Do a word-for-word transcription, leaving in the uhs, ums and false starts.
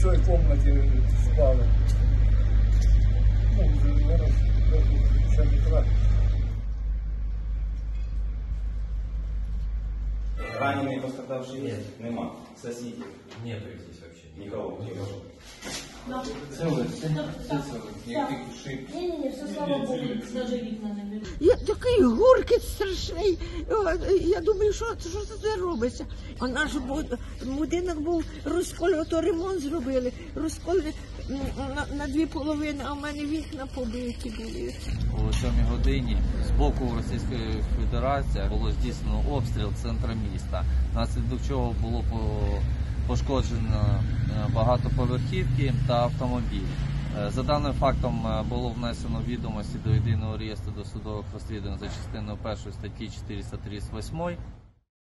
в цій кімнаті спали. Ну, вже зараз ще не краще. Раненый и пострадавший есть? Нема. Соседи? Нету их здесь вообще. Никого. Никого. Целый, все, все целые. Никаких ушиб. Не-не-не, все, слава Богу, даже видно не беру. Я такий гуркіт страшний. Я думаю, що, що це робиться. А наш будинок був розколений, то ремонт зробили, розколений на, на дві половини, а в мене вікна побиті були. О сьомій годині з боку Російської Федерації було здійснено обстріл центру міста, внаслідок чого було пошкоджено багатоповерхівки та автомобіль. За даним фактом було внесено відомості до єдиного реєстру досудових розслідувань за частиною першої статті чотириста тридцять восьмої.